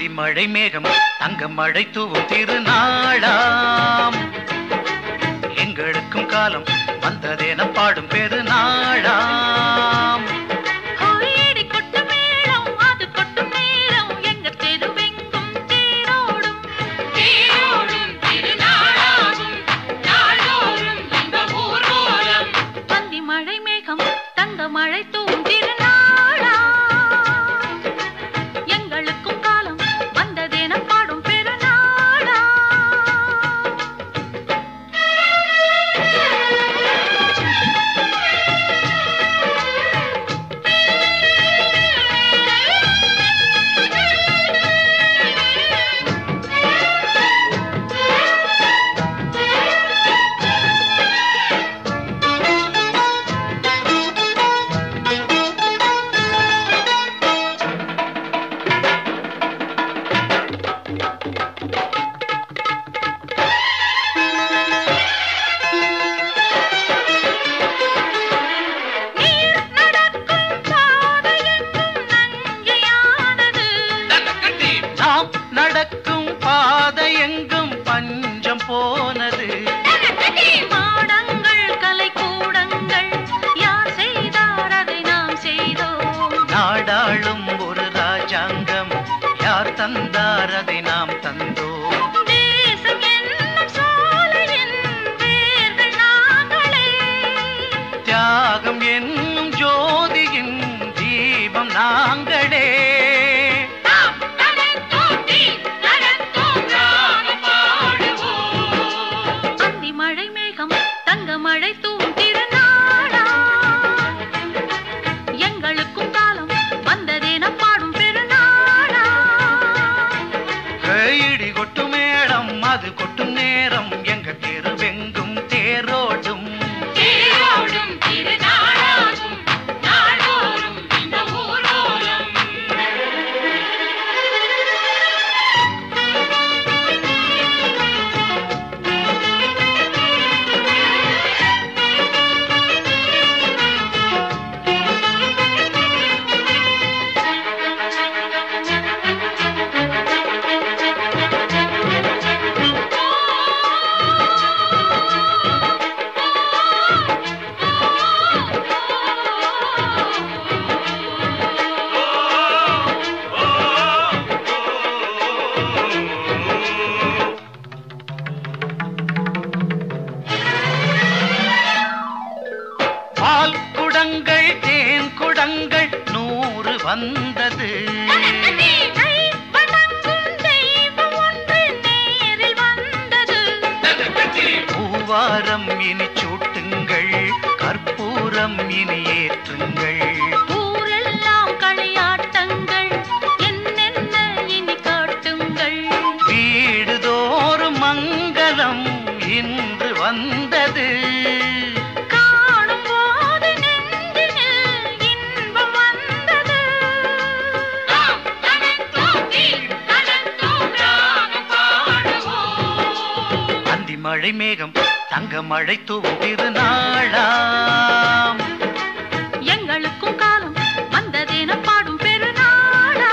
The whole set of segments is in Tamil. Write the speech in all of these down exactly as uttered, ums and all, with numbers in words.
அந்தி மழை மேகம் தங்க மழை தூவும் திருநாளாம் எங்களுக்கும் காலம் வந்ததென பாடும் பெருநாளாம் மழை தூவும் திருநாளா எங்களுக்கும் காலம் வந்ததென பாடும் பெருநாளா நடக்கும் பாதை எங்கும் பஞ்சம் போனது மாடங்கள் கலை கூடங்கள் யார் செய்தார் அதை நாம் செய்தோம் நாடாளும் ஒரு ராஜாங்கம் யார் தந்தார் அதை நாம் தந்தோம் தேசம் என்னும் சோலையின் வேர்கள் நாங்களே தியாகம் என்னும் ஜோதியின் தீபம் நாங்களே மழை தூவும் திருநாளா எங்களுக்கும் காலம் வந்ததென பாடும் பெருநாளா இடி கொட்டும் மேடம் அது கொட்டும் நேரம் எங்க தெருவெங்கும் தேரோடும் தேரோடும் திருநாளாகும் நாடோறும் இந்த ஊரோரம் பால் குடங்கள் தேன் குடங்கள் நூறு வந்தது பூவாரம் இனி சூட்டுங்கள் கற்பூரம் இனி ஏற்றுங்கள் ஊரெல்லாம் களியாட்டங்கள் என்னென்ன இனி காட்டுங்கள் வீடுதோறும் மங்களம் இன்று வந்தது மழை மேகம் தங்க மழை தூவும் திருநாளாம் எங்களுக்கும் காலம் வந்ததென பாடும் பெருநாளா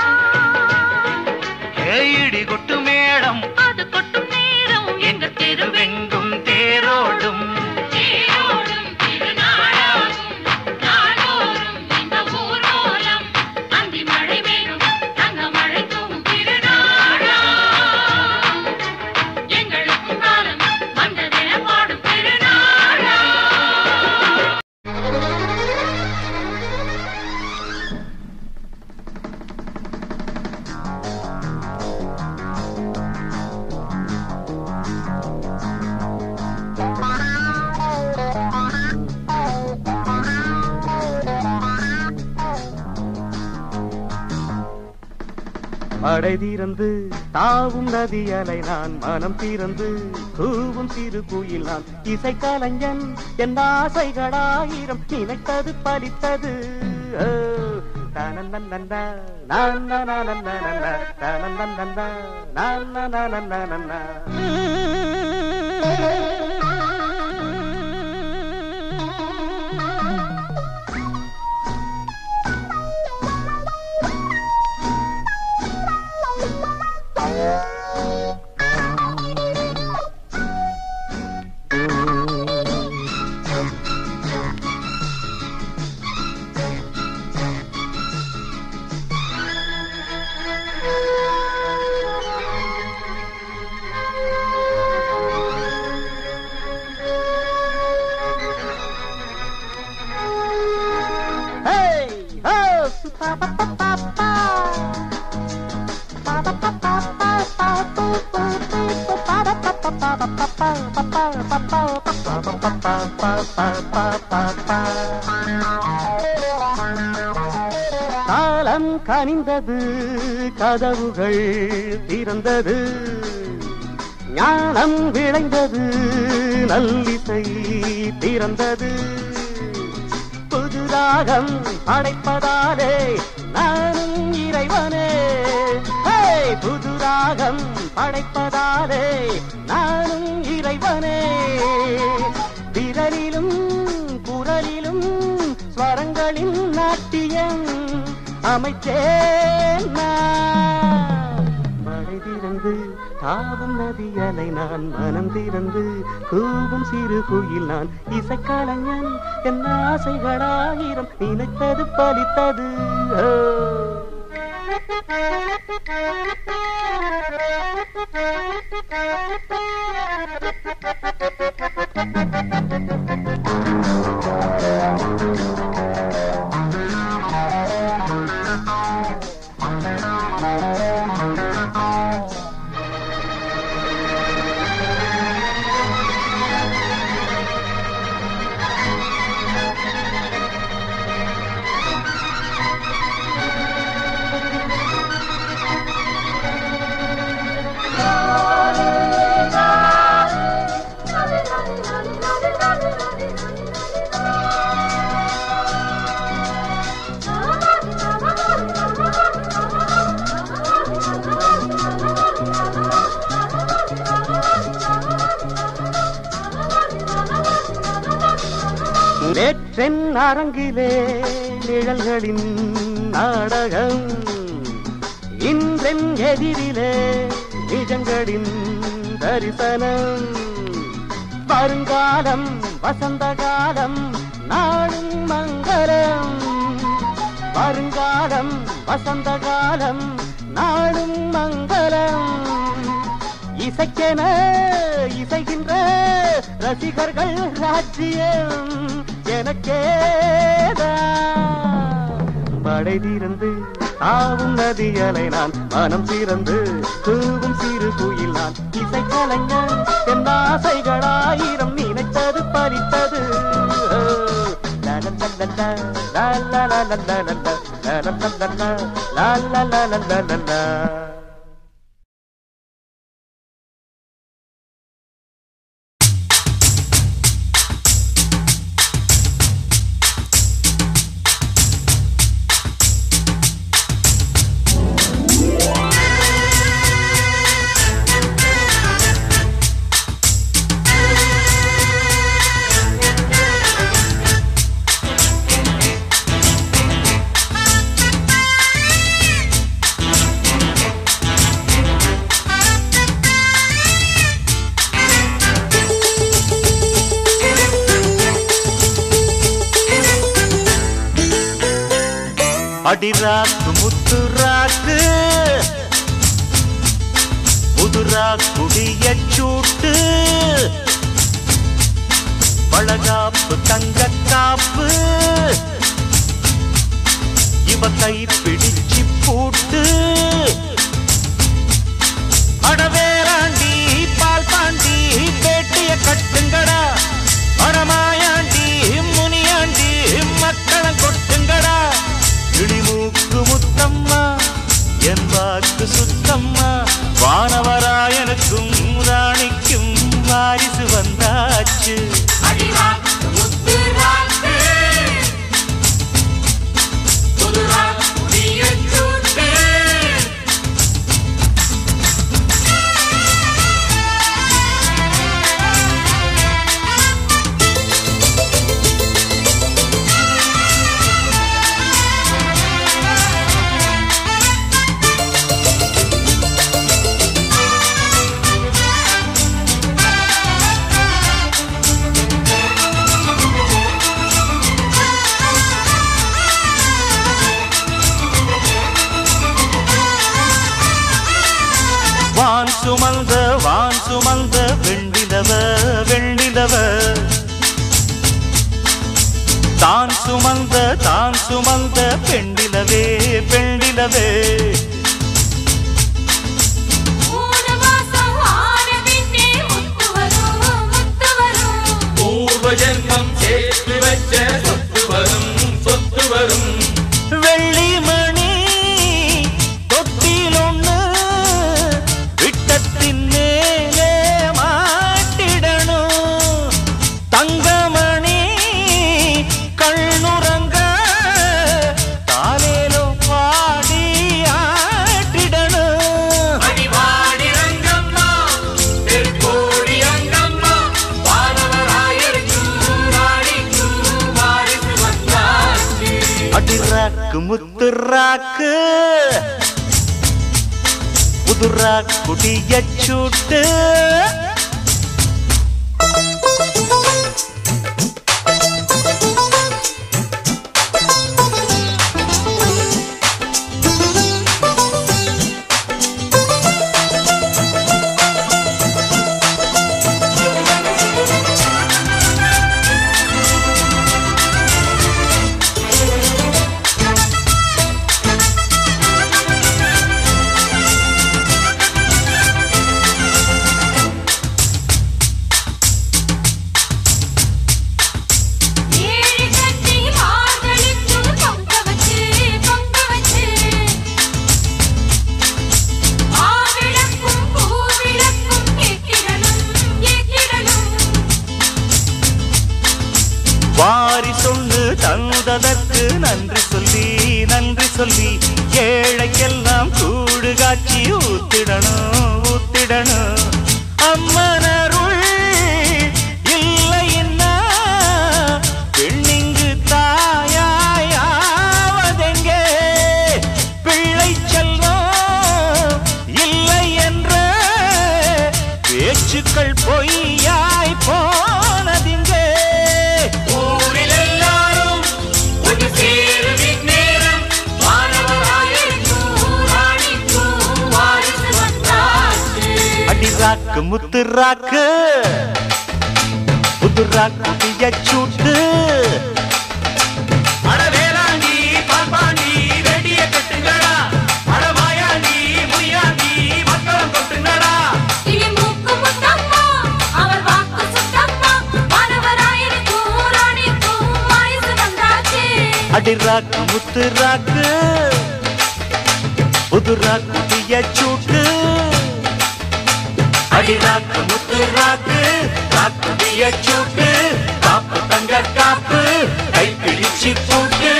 இடி கொட்டு மேடம் அது கொட்டும் நேரம் எங்க தெருவெங்கும் தேரோடும் மடை தீரந்து தாவும் நதி அலை நான் மனம் தீரந்து கூவும் சிறு குயில் நான் இசை கலைஞன் என் ஆசைகளாயிரம் நினைத்தது பலித்தது காலம் கனிந்தது, கதவுகள் திறந்தது, ஞானம் விளைந்தது, நல்லிசை பிறந்தது. புதுராகம் படைப்பதாலே நானும் இறைவனே, புதுராகம் படைப்பதாலே நானும் இறைவனே. விரலிலும் குரலிலும் ஸ்வரங்களின் நாட்டியம் அமைச்சேன் நான். மழை திறந்து தாவும் நதியலை நான், மனம் திறந்து கூவும் சிறு குயில் நான். இசைக்கலைஞன் என் ஆசைகளாயிரம், நினைத்தது பலித்தது. நேற்றென் அரங்கிலே நிழல்களின் நாடகம், இன்றென் எதிரிலே நிஜங்களின் தரிசனம். வருங்காலம் வசந்த காலம் நாளும் மங்களம், வருங்காலம் வசந்த காலம் நாளும் மங்களம். இசைக்கென இசைகின்ற ரசிகர்கள் ராஜ்யம் எனக்கேதான். மழை திறந்து தாவும் நதியலை நான், மனம் திறந்து கூவும் சிறு குயில் நான். இசைக்கலைஞன் என் ஆசைகளாயிரம், நினைத்தது பறித்தது. அடிராக்கு முத்துராக்கு புதுரா குடிய சூட்டு, பழகாப்பு தங்க காப்பு, இவ கை பிடிச்சு பூட்டு. அடவேராண்டி பால் பாண்டி பேட்டிய கட்டுங்கடா, பரமாயாண்டி முனியாண்டி மக்களம் கொட்டுங்கடா. இடிமூக்கு முத்தம்மா என் வாக்கு சுத்தம்மா, வானவராயனுக்கும் ராணிக்கும் வாரிசு வந்தாச்சு. வான் சுமந்த வான் சுமந்த வெண்ணிலவ வெண்ணிலவ, தான் சுமந்த தான் சுமந்த பெண்ணிலவே ராக்கு முத்து ராக்கு புதுரா குடிய சூட்டு வாரி சொல்லு தந்ததற்கு நன்றி சொல்லி நன்றி சொல்லி ஏழைக்கெல்லாம் கூடு காட்சி ஊத்திடணும் ஊத்திடணும் அம்மனருள் இல்லைன்னா பெண்ணிங்கு தாயாவதெங்கே பிள்ளை செல்வம் இல்லை என்ற பேச்சுக்கள் பொய்யாய் போனதிங்கே ராக்கு முத்து ராக்கு புது ராக்கு சூட்டு அடவேலாண்டி பால்பாண்டி வெடிய கட்டுங்கடா அடமாயாண்டி முய்யாண்டி மக்களம் கொட்டுங்கடா இனி மூக்கு முத்தம்மா அவர் வாக்கு சுத்தம்மா மாணவராயிருக்கும் ராணிக்கும் வாரிசு வந்தாச்சு அடி ராக்கு முத்து ராக்கு புது ராக்கு சூட்டு அடி ராக்கு முத்து ராக்கு ராக்கு பிய சூட்டு காப்பு தங்க காப்பு கை பிடிச்சு போட்டு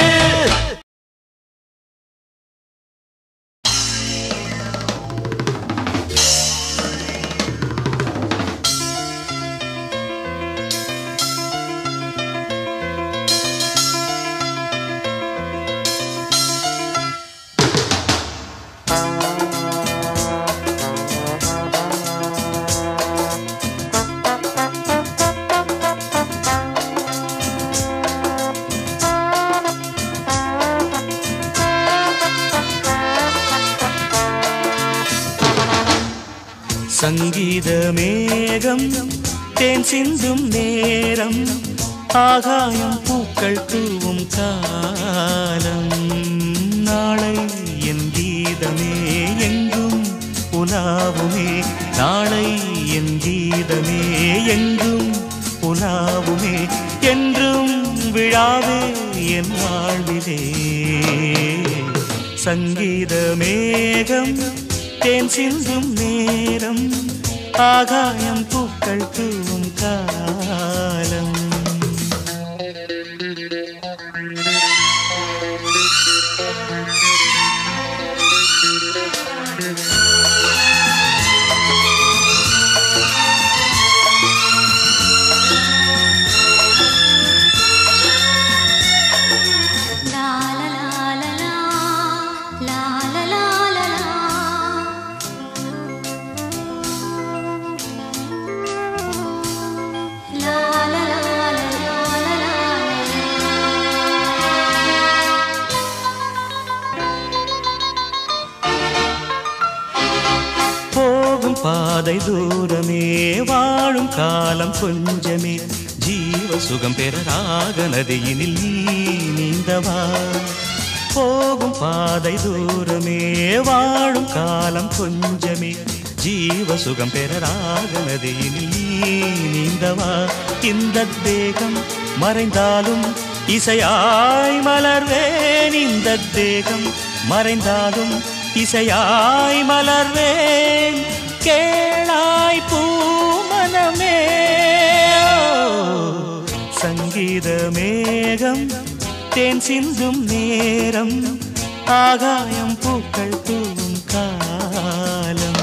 சங்கீத மேகம் தேன் சிந்தும் நேரம் ஆகாயம் பூக்கள் தூவும் காலம் நாளை என் கீதமே எங்கும் உலாவுமே நாளை என் கீதமே எங்கும் உலாவுமே என்றும் விழாவே என் வாழ்விலே சங்கீத மேகம் தேன் சிந்தும் நேரம் ஆகாயம் பூக்கள் தூவும் காலம் பாதை தூரமே வாழும் காலம் கொஞ்சமே ஜீவ சுகம் பெற ராக நதியினில் நீ நீந்தவா போகும் பாதை தூரமே வாழும் காலம் கொஞ்சமே ஜீவ சுகம் பெற ராக நதியினில் நீ நீந்தவா இந்த தேகம் மறைந்தாலும் இசையாய் மலர்வேன் இந்த தேகம் மறைந்தாலும் இசையாய் மலர்வேன் கேளாய் பூமனமே சங்கீத மேகம் தேன் சிந்தும் நேரம் ஆகாயம் பூக்கள் தூவும் காலம்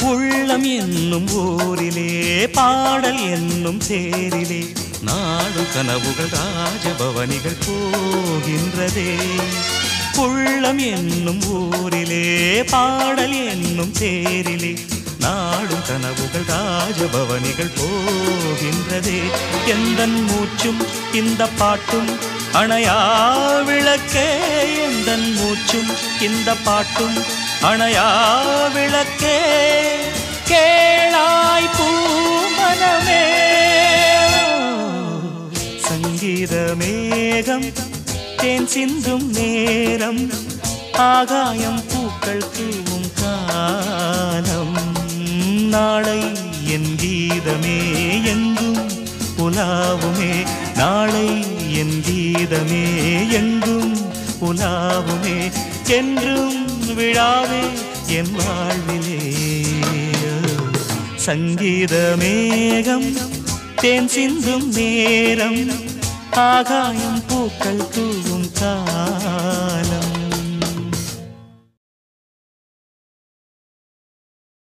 உள்ளம் என்னும் ஊரிலே பாடல் என்னும் தேரிலே நாடு கனவுகள் ராஜபவனிகள் போகின்றதே. உள்ளம் என்னும் ஊரிலே பாடல் என்னும் தேரிலே நாடும் கனவுகள் ராஜபவனிகள் போகின்றதே. எந்தன் மூச்சும் இந்த பாட்டும் அணையா விளக்கே, எந்தன் மூச்சும் இந்த பாட்டும் அணையா விளக்கே. கேளாய் பூமனமே சங்கீத மேகம் தேன் சிந்தும் நேரம் ஆகாயம் பூக்கள் தூவும் காலம். நாளை என் கீதமே எங்கும் உலாவுமே, நாளை என் கீதமே எங்கும் உலாவுமே. என்றும் விழாவே என் வாழ்விலே. சங்கீத மேகம் தேன் சிந்தும் நேரம் ஆகாயம் பூக்கள் தூவும் காலம்.